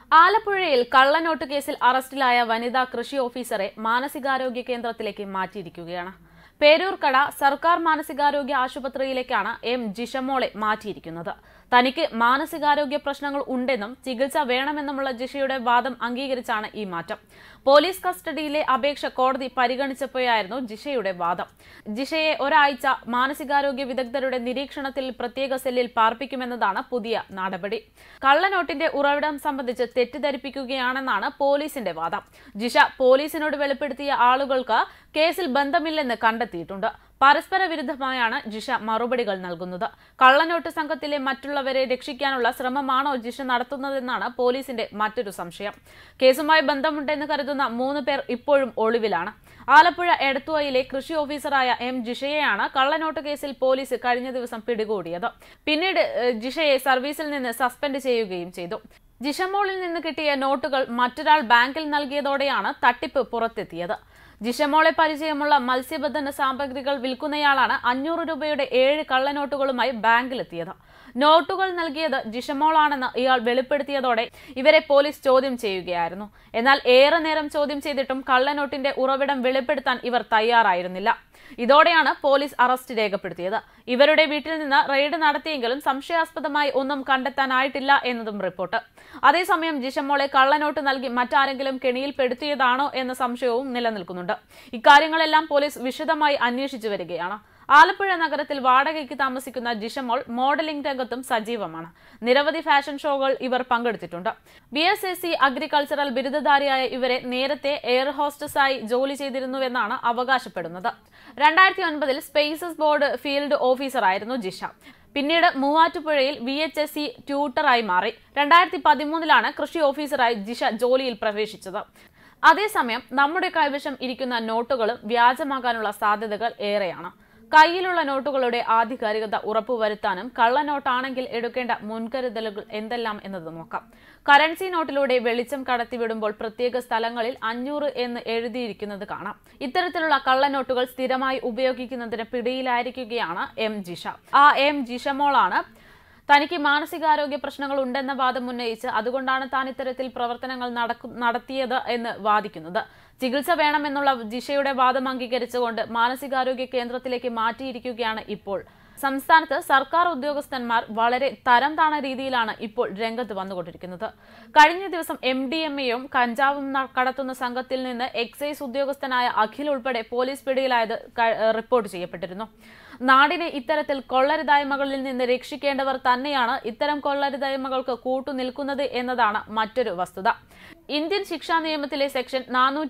ആലപ്പുഴയിൽ കള്ളനോട്ട് കേസിൽ അറസ്റ്റിലായ വനിതാ കൃഷി ഓഫീസറെ മാനസികാരോഗ്യ കേന്ദ്രത്തിലേക്ക് മാറ്റിയിരിക്കുകയാണ്. പേരൂർക്കട സർക്കാർ മാനസികാരോഗ്യ ആശുപത്രിയിലേക്കാണ് എം ജിഷമോളെ മാറ്റിയിരിക്കുന്നത്. തനിക്ക് മാനസികാരോഗ്യ പ്രശ്നങ്ങൾ ഉണ്ടെന്നും ചികിത്സ വേണമെന്നുമുള്ള ജിഷയുടെ വാദം അംഗീകരിച്ചാണ് ഈ മാറ്റം. പോലീസ് കസ്റ്റഡിയിലെ അപേക്ഷ കോടതി പരിഗണിച്ചപ്പോഴായിരുന്നു ജിഷയുടെ വാദം. ജിഷയെ ഒരാഴ്ച മാനസികാരോഗ്യ വിദഗ്ധരുടെ നിരീക്ഷണത്തിൽ പ്രത്യേക സെല്ലിൽ പാർപ്പിക്കുമെന്നതാണ് പുതിയ നടപടി. കള്ളനോട്ടിന്റെ ഉറവിടം സംബന്ധിച്ച് തെറ്റിദ്ധരിപ്പിക്കുകയാണെന്നാണ് പോലീസിന്റെ വാദം. ജിഷ പോലീസിനോട് വെളിപ്പെടുത്തിയ ആളുകൾക്ക് കേസിൽ ബന്ധമില്ലെന്ന് കണ്ടെത്തിയിട്ടുണ്ട്. പരസ്പര വിരുദ്ധമായാണ് ജിഷ മറുപടികൾ നൽകുന്നത്. കള്ളനോട്ട് സംഘത്തിലെ മറ്റുള്ളവരെ രക്ഷിക്കാനുള്ള ശ്രമമാണോ ജിഷ നടത്തുന്നതെന്നാണ് പോലീസിന്റെ മറ്റൊരു സംശയം. കേസുമായി ബന്ധമുണ്ടെന്ന് കരുതുന്ന 3 പേർ ഇപ്പോഴും ഒളിവിലാണ്. ആലപ്പുഴ എടത്തുവയിലെ കൃഷി ഓഫീസറായ എം ജിഷയെയാണ് കള്ളനോട്ട് കേസിൽ പോലീസ് കഴിഞ്ഞ ദിവസം പിടികൂടിയത്. പിന്നീട് ജിഷയെ സർവീസിൽ നിന്ന് സസ്പെൻഡ് ചെയ്യുകയും ചെയ്തു. ജിഷമോളിൽ നിന്ന് കിട്ടിയ നോട്ടുകൾ മറ്റൊരാൾ ബാങ്കിൽ നൽകിയതോടെയാണ് തട്ടിപ്പ് പുറത്തെത്തിയത്. ജിഷമോളെ പരിചയമുള്ള മത്സ്യബന്ധന സാമഗ്രികൾ വിൽക്കുന്നയാളാണ് 500 രൂപയുടെ 7 കള്ളനോട്ടുകളുമായി ബാങ്കിലെത്തിയത്. നോട്ടുകൾ നൽകിയത് ജിഷമോളാണെന്ന് ഇയാൾ വെളിപ്പെടുത്തിയതോടെ ഇവരെ പോലീസ് ചോദ്യം ചെയ്യുകയായിരുന്നു. എന്നാൽ ഏറെ നേരം ചോദ്യം ചെയ്തിട്ടും കള്ളനോട്ടിന്റെ ഉറവിടം വെളിപ്പെടുത്താൻ ഇവർ തയ്യാറായിരുന്നില്ല. ഇതോടെയാണ് പോലീസ് അറസ്റ്റ് രേഖപ്പെടുത്തിയത്. ഇവരുടെ വീട്ടിൽ നിന്ന് റെയ്ഡ് നടത്തിയെങ്കിലും സംശയാസ്പദമായി ഒന്നും കണ്ടെത്താനായിട്ടില്ല എന്നതും റിപ്പോർട്ട്. അതേസമയം ജിഷമോളെ കള്ളനോട്ട് നൽകി മറ്റാരെങ്കിലും കെണിയിൽപ്പെടുത്തിയതാണോ എന്ന സംശയവും നിലനിൽക്കുന്നുണ്ട്. ഇക്കാര്യങ്ങളെല്ലാം പോലീസ് വിശദമായി അന്വേഷിച്ചു വരികയാണ്. ആലപ്പുഴ നഗരത്തിൽ വാടകയ്ക്ക് താമസിക്കുന്ന ജിഷമോൾ മോഡലിംഗ് രംഗത്തും സജീവമാണ്. നിരവധി ഫാഷൻ ഷോകൾ ഇവർ പങ്കെടുത്തിട്ടുണ്ട്. BSc അഗ്രികൾച്ചറൽ ബിരുദധാരിയായ ഇവരെ നേരത്തെ എയർ ഹോസ്റ്റസായി ജോലി ചെയ്തിരുന്നുവെന്നാണ് അവകാശപ്പെടുന്നത്. 2009-ൽ സ്പേസസ് ബോർഡ് ഫീൽഡ് ഓഫീസറായിരുന്നു ജിഷ. പിന്നീട് മൂവാറ്റുപുഴയിൽ VHSC ട്യൂട്ടറായി മാറി. 2013-ലാണ് കൃഷി ഓഫീസറായി ജിഷ ജോലിയിൽ പ്രവേശിച്ചത്. അതേസമയം നമ്മുടെ കൈവശം ഇരിക്കുന്ന നോട്ടുകളും വ്യാജമാകാനുള്ള സാധ്യതകൾ ഏറെയാണ്. കയ്യിലുള്ള നോട്ടുകളുടെ ആധികാരികത ഉറപ്പുവരുത്താനും കള്ളനോട്ടാണെങ്കിൽ എടുക്കേണ്ട മുൻകരുതലുകൾ എന്തെല്ലാം എന്നത് നോക്കാം. കറൻസി നോട്ടിലൂടെ വെളിച്ചം കടത്തിവിടുമ്പോൾ പ്രത്യേക സ്ഥലങ്ങളിൽ 500 എന്ന് എഴുതിയിരിക്കുന്നത് കാണാം. ഇത്തരത്തിലുള്ള കള്ളനോട്ടുകൾ സ്ഥിരമായി ഉപയോഗിക്കുന്നതിന് പിടിയിലായിരിക്കുകയാണ് എം ജിഷ. ആ എം ജിഷമോളാണ് തനിക്ക് മാനസികാരോഗ്യ പ്രശ്നങ്ങൾ ഉണ്ടെന്ന വാദം ഉന്നയിച്ച് അതുകൊണ്ടാണ് താൻ ഇത്തരത്തിൽ പ്രവർത്തനങ്ങൾ നടത്തിയത് എന്ന് വാദിക്കുന്നത്. ചികിത്സ വേണമെന്നുള്ള ജിഷയുടെ വാദം അംഗീകരിച്ചുകൊണ്ട് മാനസികാരോഗ്യ കേന്ദ്രത്തിലേക്ക് മാറ്റിയിരിക്കുകയാണ് ഇപ്പോൾ. സംസ്ഥാനത്ത് സർക്കാർ ഉദ്യോഗസ്ഥന്മാർ വളരെ തരം താണ രീതിയിലാണ് ഇപ്പോൾ രംഗത്ത് വന്നുകൊണ്ടിരിക്കുന്നത്. കഴിഞ്ഞ ദിവസം MDMA-യും കഞ്ചാവും കടത്തുന്ന സംഘത്തിൽ നിന്ന് എക്സൈസ് ഉദ്യോഗസ്ഥനായ അഖിൽ ഉൾപ്പെടെ പോലീസ് പിടിയിലായത് റിപ്പോർട്ട് ചെയ്യപ്പെട്ടിരുന്നു. നാടിനെ ഇത്തരത്തിൽ കൊള്ളരുതായ്മകളിൽ നിന്ന് രക്ഷിക്കേണ്ടവർ തന്നെയാണ് ഇത്തരം കൊള്ളരുതായ്മകൾക്ക് കൂട്ടുനിൽക്കുന്നത് എന്നതാണ് മറ്റൊരു വസ്തുത. ഇന്ത്യൻ ശിക്ഷാ നിയമത്തിലെ സെക്ഷൻ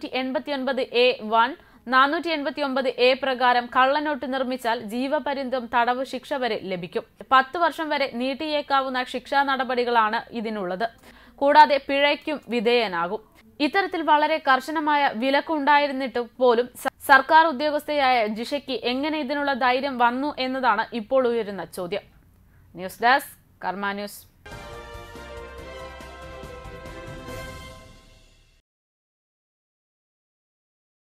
489A1 489A പ്രകാരം കള്ളനോട്ട് നിർമ്മിച്ചാൽ ജീവപര്യന്തം തടവ് ശിക്ഷ വരെ ലഭിക്കും. 10 വർഷം വരെ നീട്ടിയേക്കാവുന്ന ശിക്ഷാ നടപടികളാണ് ഇതിനുള്ളത്. കൂടാതെ പിഴയ്ക്കും വിധേയനാകും. ഇത്തരത്തിൽ വളരെ കർശനമായ വിലക്കുണ്ടായിരുന്നിട്ട് പോലും സർക്കാർ ഉദ്യോഗസ്ഥയായ ജിഷയ്ക്ക് എങ്ങനെ ഇതിനുള്ള ധൈര്യം വന്നു എന്നതാണ് ഇപ്പോൾ ഉയരുന്ന ചോദ്യം. News desk Karma news.